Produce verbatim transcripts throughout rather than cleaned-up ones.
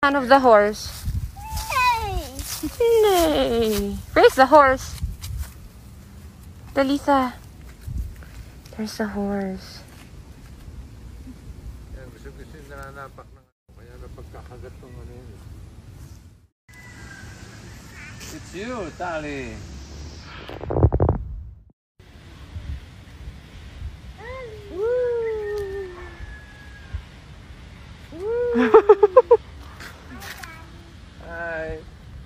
fan of the horse? Nay. Where's the horse? Dalitha. There's the horse. It's you, Tali. Hi.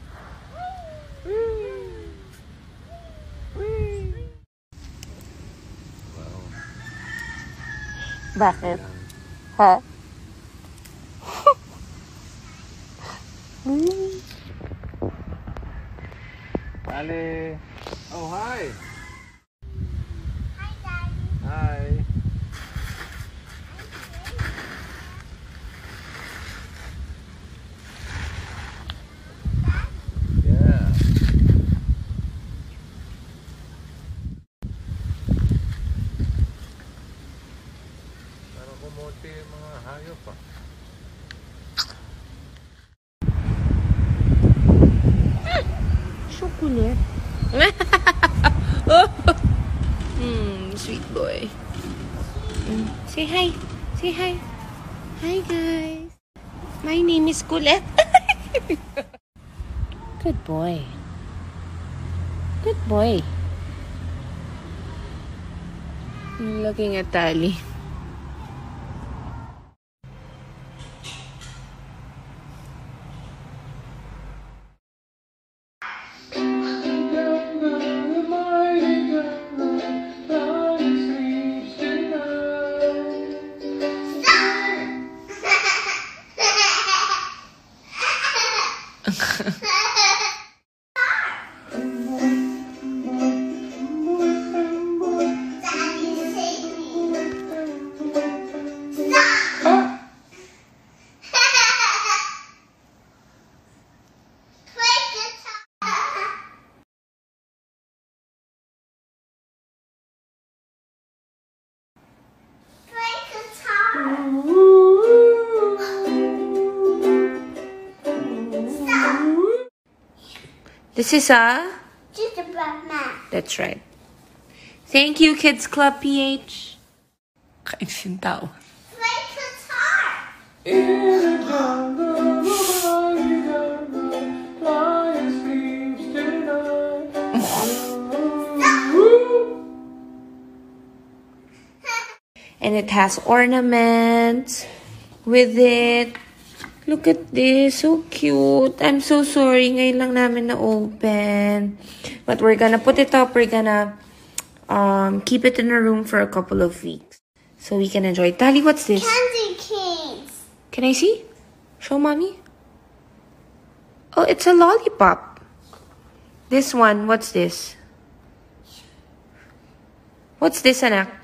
Bakit? Ha? Tali. Oh, hi. Hi, Daddy. Hi. Yeah. Parang kumunti yung mga hayop pa. Chocolate. Hmm, sweet boy. Mm. Say hi. Say hi. Hi, guys. My name is Colette. Good boy. Good boy. Looking at Tali. This is a... Just a black man. That's right. Thank you, Kids Club P H. Kainis yung tao. Play guitar. And it has ornaments with it. Look at this. So cute. I'm so sorry. Ngayon lang namin na-open. But we're gonna put it up. We're gonna um, keep it in a room for a couple of weeks. So we can enjoy it. Tali, what's this? Candy canes. Can I see? Show mommy. Oh, it's a lollipop. This one, what's this? What's this, anak?